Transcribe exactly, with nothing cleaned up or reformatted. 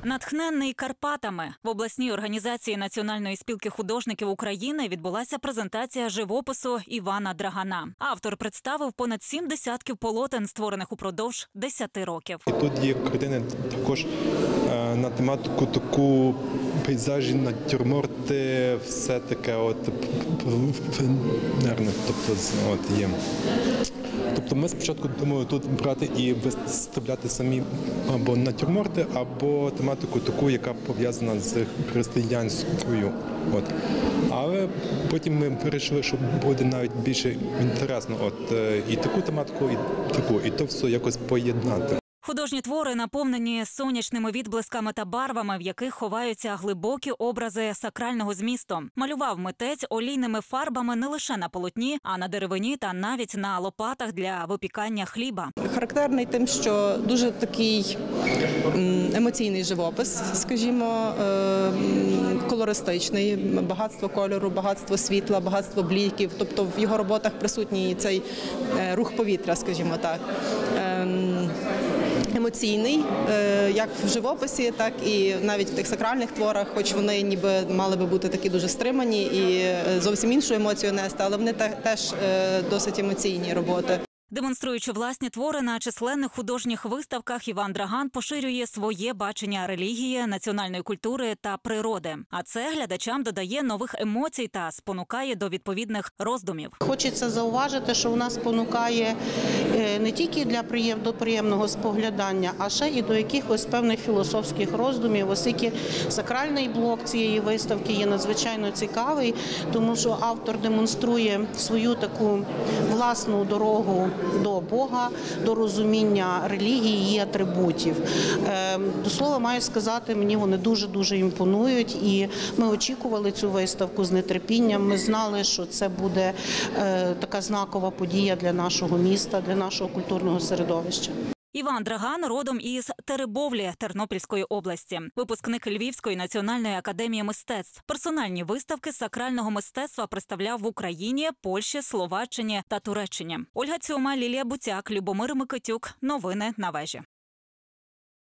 Натхненний Карпатами в обласній організації Національної спілки художників України відбулася презентація живопису Івана Драгана. Автор представив понад сім десятків полотен, створених упродовж десяти років. І тут є картини також на тематику таку пейзажі, натюрморти, все таке от нервне, тобто от є. Тобто ми спочатку думали тут брати і виставляти самі або натюрморти, або тематику таку, яка пов'язана з християнською. От. Але потім ми вирішили, що буде навіть більше інтересно от, і таку тематику, і таку, і то все якось поєднати. Художні твори наповнені сонячними відблисками та барвами, в яких ховаються глибокі образи сакрального змісту. Малював митець олійними фарбами не лише на полотні, а на деревині та навіть на лопатах для випікання хліба. Характерний тим, що дуже такий емоційний живопис, скажімо, колористичний, багатство кольору, багатство світла, багатство бліків. Тобто в його роботах присутній цей рух повітря, скажімо так. Емоційний, як в живописі, так і навіть в тих сакральних творах, хоч вони ніби мали би бути такі дуже стримані і зовсім іншу емоцію нести, але вони теж досить емоційні роботи. Демонструючи власні твори на численних художніх виставках, Іван Драган поширює своє бачення релігії, національної культури та природи. А це глядачам додає нових емоцій та спонукає до відповідних роздумів. Хочеться зауважити, що у нас спонукає не тільки для до приємного споглядання, а ще і до якихось певних філософських роздумів, оскільки сакральний блок цієї виставки є надзвичайно цікавий, тому що автор демонструє свою таку власну дорогу до Бога, до розуміння релігії, її атрибутів. До слова, маю сказати, мені вони дуже-дуже імпонують, і ми очікували цю виставку з нетерпінням. Ми знали, що це буде така знакова подія для нашого міста, для нашого культурного середовища. Іван Драган родом із Теребовлі Тернопільської області. Випускник Львівської національної академії мистецтв. Персональні виставки сакрального мистецтва представляв в Україні, Польщі, Словаччині та Туреччині. Ольга Цьома, Лілія Буцяк, Любомир Микитюк. Новини на вежі.